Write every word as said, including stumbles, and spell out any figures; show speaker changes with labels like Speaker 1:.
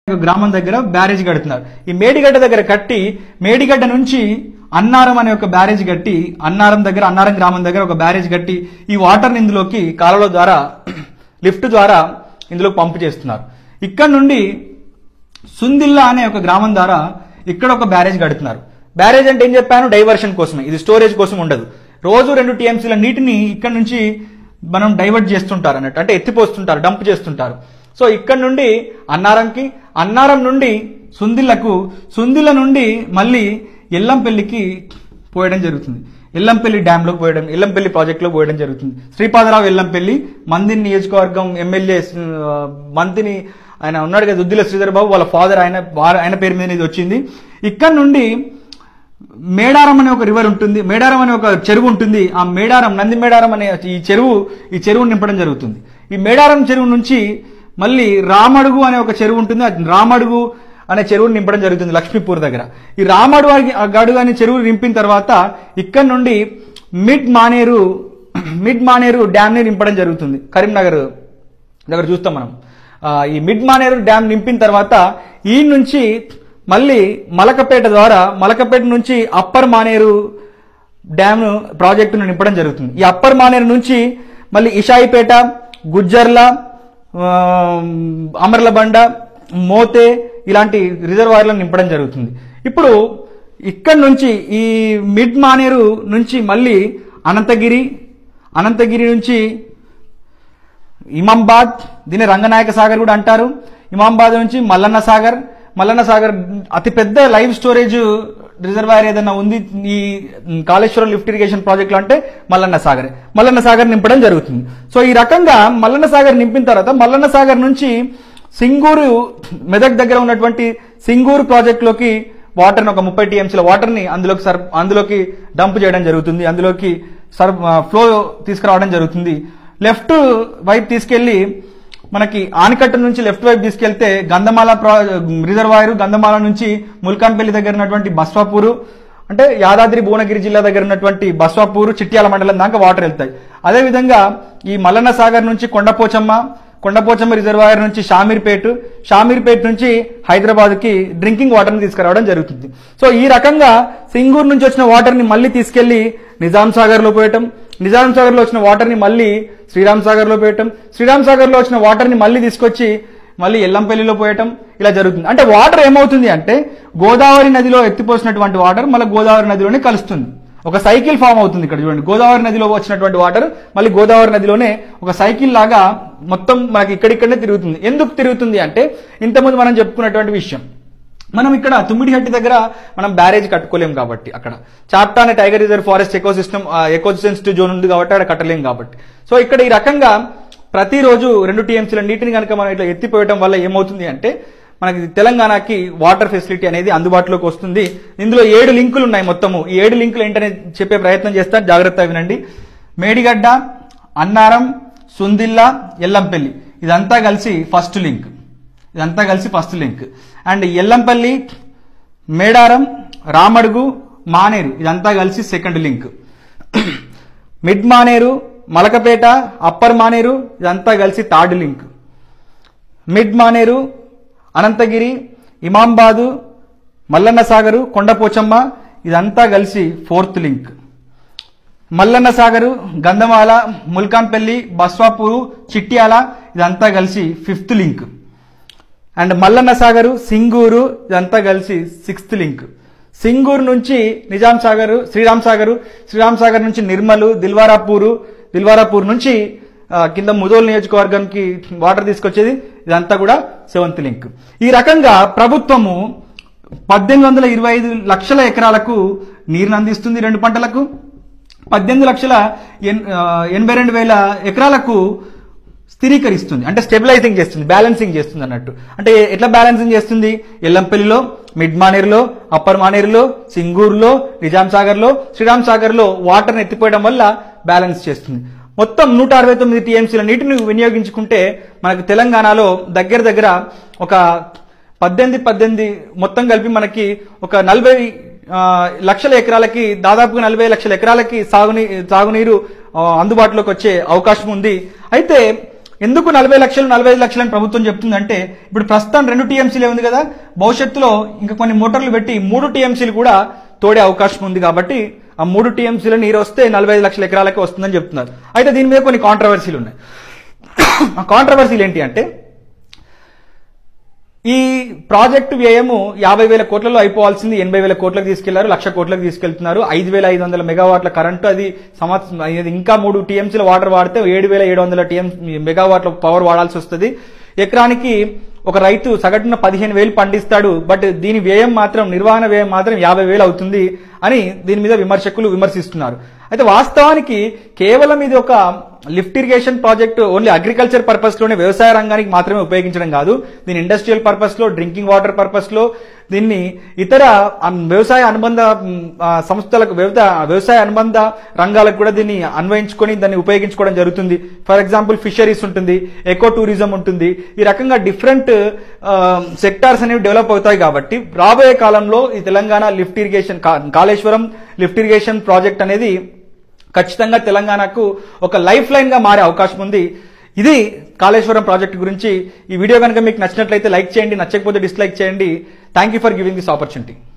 Speaker 1: గ్రామం దగ్గర బ్యారేజ్ కడుతున్నారు. ఈ మేడిగడ్డ దగ్గర కట్టి మేడిగడ్డ నుంచి అన్నారం అనే ఒక బ్యారేజ్ కట్టి అన్నారం దగ్గర అన్నారం గ్రామం దగ్గర ఒక బ్యారేజ్ కట్టి ఈ వాటర్ ఇందులోకి కాలువల ద్వారా లిఫ్ట్ ద్వారా ఇందులో పంపు చేస్తున్నారు. ఇక్కడ నుండి సుందిల్లా అనే ఒక గ్రామం ద్వారా ఇక్కడ ఒక బ్యారేజ్ కడుతున్నారు. బ్యారేజ్ అంటే ఏం చెప్పాను, డైవర్షన్ కోసమే, ఇది స్టోరేజ్ కోసం ఉండదు. రోజు రెండు టీఎంసీల నీటిని ఇక్కడ నుంచి మనం డైవర్ట్ చేస్తుంటారు అన్నట్టు, అంటే ఎత్తిపోస్తుంటారు, డంప్ చేస్తుంటారు. సో ఇక్కడ నుండి అన్నారంకి, అన్నారం నుండి సుందిల్లకు, సుందిల్ల నుండి మళ్ళీ ఎల్లంపల్లికి పోయడం జరుగుతుంది. ఎల్లంపల్లి డ్యామ్ లోకి పోయడం, ఎల్లంపల్లి ప్రాజెక్ట్ లో పోయడం జరుగుతుంది. శ్రీపాదరావు ఎల్లంపల్లి మందిని నియోజకవర్గం ఎమ్మెల్యే మంత్రిని ఆయన ఉన్నాడు కదా, దుద్దిల శ్రీధర్ బాబు, వాళ్ళ ఫాదర్ ఆయన ఆయన పేరు మీద ఇది వచ్చింది. ఇక్కడ నుండి మేడారం అనే ఒక రివర్ ఉంటుంది, మేడారం అనే ఒక చెరువు ఉంటుంది. ఆ మేడారం నంది మేడారం అనే ఈ చెరువు ఈ చెరువును నింపడం జరుగుతుంది. ఈ మేడారం చెరువు నుంచి మళ్ళీ రామడుగు అనే ఒక చెరువు ఉంటుంది. రామడుగు అనే చెరువును నింపడం జరుగుతుంది లక్ష్మీపూర్ దగ్గర. ఈ రామడుగు గడుగు అనే చెరువు నింపిన తర్వాత ఇక్కడ నుండి mid Maneru mid Maneru dam ని నింపడం జరుగుతుంది. కరీంనగర్ దగ్గర చూస్తాం మనం. ఈ మిడ్ మానేరు డ్యామ్ నింపిన తర్వాత ఈ నుంచి మళ్ళీ మలకపేట ద్వారా మలకపేట నుంచి అప్పర్ మానేరు డ్యామ్ ప్రాజెక్టును నింపడం జరుగుతుంది. ఈ అప్పర్ మానేరు నుంచి మళ్ళీ ఇషాయిపేట, గుజ్జర్ల, అమర్లబండ, మోతే ఇలాంటి రిజర్వాయర్లను నింపడం జరుగుతుంది. ఇప్పుడు ఇక్కడ నుంచి ఈ మిడ్ మానేరు నుంచి మళ్ళీ అనంతగిరి, అనంతగిరి నుంచి ఇమాంబాద్, దీన్ని రంగనాయక సాగర్ కూడా అంటారు. ఇమాంబాద్ నుంచి మల్లన్న సాగర్, మల్లన్న సాగర్ అతిపెద్ద లైవ్ స్టోరేజ్ రిజర్వాయర్ ఏదైనా ఉంది ఈ కాళేశ్వరం లిఫ్ట్ ఇరిగేషన్ ప్రాజెక్ట్ లో అంటే మల్లన్న సాగర్. మల్లన్న సాగర్ నింపడం జరుగుతుంది. సో ఈ రకంగా మల్లన్న సాగర్ నింపిన తర్వాత మల్లన్న సాగర్ నుంచి సింగూరు, మెదక్ దగ్గర ఉన్నటువంటి సింగూరు ప్రాజెక్ట్ లోకి వాటర్ ఒక ముప్పై టీఎంసీల వాటర్ ని అందులోకి సర్ అందులోకి డంప్ చేయడం జరుగుతుంది. అందులోకి సర్ ఫ్లో తీసుకురావడం జరుగుతుంది. లెఫ్ట్ వైపు తీసుకెళ్లి మనకి ఆనకట్ట నుంచి లెఫ్ట్ వైపు తీసుకెళ్తే గంధమాల రిజర్వాయర్, గంధమాల నుంచి ముల్కాన్పల్లి దగ్గర ఉన్నటువంటి బస్వాపూరు, అంటే యాదాద్రి భువనగిరి జిల్లా దగ్గర ఉన్నటువంటి బస్వాపూరు, చిట్యాల మండలం దాకా వాటర్ వెళ్తాయి. అదేవిధంగా ఈ మల్లన్న సాగర్ నుంచి కొండపోచమ్మ, కొండపోచమ్మ రిజర్వాయర్ నుంచి షామీర్పేట, షామీర్పేట నుంచి హైదరాబాద్ కి డ్రింకింగ్ వాటర్ ని తీసుకురావడం జరుగుతుంది. సో ఈ రకంగా సింగూరు నుంచి వచ్చిన వాటర్ ని మళ్ళీ తీసుకెళ్లి నిజాం సాగర్ లో పోయటం, నిజాం సాగర్ లో వచ్చిన వాటర్ ని మళ్ళీ శ్రీరామ్ సాగర్ లో పోయటం, శ్రీరామ్ సాగర్ లో వచ్చిన వాటర్ ని మళ్ళీ తీసుకొచ్చి మళ్ళీ ఎల్లంపల్లిలో పోయటం, ఇలా జరుగుతుంది. అంటే వాటర్ ఏమవుతుంది అంటే గోదావరి నదిలో ఎత్తిపోసినటువంటి వాటర్ మళ్ళీ గోదావరి నదిలోనే కలుస్తుంది. ఒక సైకిల్ ఫామ్ అవుతుంది. ఇక్కడ చూడండి, గోదావరి నదిలో వచ్చినటువంటి వాటర్ మళ్ళీ గోదావరి నదిలోనే ఒక సైకిల్ లాగా మొత్తం మనకి ఇక్కడిక్కడనే తిరుగుతుంది. ఎందుకు తిరుగుతుంది అంటే ఇంతకుముందు మనం చెప్పుకున్నటువంటి విషయం, మనం ఇక్కడ తుమ్మిడిహట్టి దగ్గర మనం బ్యారేజ్ కట్టుకోలేం కాబట్టి, అక్కడ చాప్టా అనే tiger reserve forest eco system eco sensitive zone ఉంది కాబట్టి అక్కడ కట్టలేం కాబట్టి. సో ఇక్కడ ఈ రకంగా ప్రతిరోజు రెండు టీఎంసీల నీటిని కనుక మనం ఇట్లా ఎత్తిపోయడం వల్ల ఏమవుతుంది అంటే మనకి తెలంగాణకి వాటర్ ఫెసిలిటీ అనేది అందుబాటులోకి వస్తుంది. ఇందులో ఏడు లింకులు ఉన్నాయి. మొత్తము ఈ ఏడు లింకులు ఏంటనే చెప్పే ప్రయత్నం చేస్తాను, జాగ్రత్తగా వినండి. మేడిగడ్డ, అన్నారం, సుందిల్ల, ఎల్లంపల్లి ఇదంతా కలిసి ఫస్ట్ లింక్, ఇదంతా కలిసి first link. And Yellampalli, Medaram, Ramadugu, Maneru ఇదంతా కలిసి second link. Mid Maneru, Malakpet, upper Maneru ఇదంతా కలిసి third link. Mid Maneru, Ananthagiri, Imambad, Mallanna Sagar, Kondapochamma ఇదంతా కలిసి ఫోర్త్ లింక్. మల్లన్న సాగరు, గంధమాల, ముల్కాన్పల్లి, బస్వాపూరు, చిట్యాల ఇదంతా కలిసి fifth link. And Mallanna Sagar, Singur ఇదంతా కలిసి సిక్స్త్ లింక్. సింగూరు నుంచి నిజాం సాగరు, శ్రీరామ్ సాగరు, శ్రీరామ్ సాగర్ నుంచి నిర్మలు, దిల్వారాపూరు, దిల్వారాపూర్ నుంచి కింద ముదోల్ నియోజకవర్గానికి వాటర్ తీసుకొచ్చేది ఇదంతా కూడా సెవెంత్ లింక్. ఈ రకంగా ప్రభుత్వము పద్దెనిమిది వందల ఇరవై ఐదు లక్షల ఎకరాలకు నీరుని అందిస్తుంది. రెండు పంటలకు పద్దెనిమిది లక్షల ఎనభై రెండు వేల ఎకరాలకు స్థిరీకరిస్తుంది, అంటే స్టెబిలైజింగ్ చేస్తుంది, బ్యాలెన్సింగ్ చేస్తుంది అన్నట్టు. అంటే ఎట్లా బ్యాలెన్సింగ్ చేస్తుంది? ఎల్లంపల్లిలో, మిడ్ మానేరులో, అప్పర్ మానేరులో, సింగూరులో, నిజాం సాగర్ లో, శ్రీరామ్ సాగర్ లో వాటర్ని ఎత్తిపోయడం వల్ల బ్యాలెన్స్ చేస్తుంది. మొత్తం నూట అరవై తొమ్మిది టీఎంసీల నీటిని వినియోగించుకుంటే మనకు తెలంగాణలో దగ్గర దగ్గర ఒక పద్దెనిమిది పద్దెనిమిది మొత్తం కలిపి మనకి ఒక నలభై లక్షల ఎకరాలకి, దాదాపుగా నలభై లక్షల ఎకరాలకి సాగునీ సాగునీరు అందుబాటులోకి వచ్చే అవకాశం ఉంది. అయితే ఎందుకు నలభై లక్షలు నలభై ఐదు లక్షలు అని ప్రభుత్వం చెప్తుందంటే ఇప్పుడు ప్రస్తుతం రెండు టీఎంసీలే ఉంది కదా, భవిష్యత్తులో ఇంకా కొన్ని మోటార్లు పెట్టి మూడు టీఎంసీలు కూడా తోడే అవకాశం ఉంది కాబట్టి ఆ మూడు టీఎంసీల నీరు వస్తే నలభై ఐదు లక్షల ఎకరాలకే వస్తుందని చెప్తున్నారు. అయితే దీని మీద కొన్ని కాంట్రవర్సీలు ఉన్నాయి. ఆ కాంట్రవర్సీలు ఏంటి అంటే ఈ ప్రాజెక్టు వ్యయము యాభై వేల కోట్లలో అయిపోవాల్సింది ఎనభై వేల కోట్లకు తీసుకెళ్లారు, లక్ష కోట్లకు తీసుకెళ్తున్నారు. ఐదు వేల ఐదు వందల మెగావాట్ల కరెంటు, అది సంవత్సరం ఇంకా మూడు టీఎంసీల వాటర్ వాడితే ఏడు వేల ఏడు వందల టీఎం మెగావాట్ల పవర్ వాడాల్సి వస్తుంది. ఎకరానికి ఒక రైతు సగటున పదిహేను వేలు పండిస్తాడు, బట్ దీని వ్యయం మాత్రం నిర్వహణ వ్యయం మాత్రం యాభై వేలు అవుతుంది అని దీని మీద విమర్శకులు విమర్శిస్తున్నారు. అయితే వాస్తవానికి కేవలం ఇది ఒక lift irrigation project only agriculture purpose లోనే, వ్యవసాయ రంగానికి మాత్రమే ఉపయోగించడం కాదు. దీని ఇండస్ట్రియల్ పర్పస్ లో, డ్రింకింగ్ వాటర్ పర్పస్ లో, దీన్ని ఇతర వ్యవసాయ అనుబంధ సంస్థలకు, వ్యవసాయ అనుబంధ రంగాలకు కూడా దీన్ని అన్వయించుకొని దాన్ని ఉపయోగించుకోవడం జరుగుతుంది. ఫర్ ఎగ్జాంపుల్ ఫిషరీస్ ఉంటుంది, ఎకో టూరిజం ఉంటుంది. ఈ రకంగా డిఫరెంట్ సెక్టార్స్ అనేవి డెవలప్ అవుతాయి. కాబట్టి రాబోయే కాలంలో ఈ Telangana lift irrigation, Kaleshwaram lift irrigation project అనేది ఖచ్చితంగా తెలంగాణకు ఒక లైఫ్ లైన్ గా మారే అవకాశం ఉంది. ఇది కాళేశ్వరం ప్రాజెక్టు గురించి. ఈ వీడియో కనుక మీకు నచ్చినట్లయితే లైక్ చేయండి, నచ్చకపోతే డిస్లైక్ చేయండి. Thank you for giving this opportunity.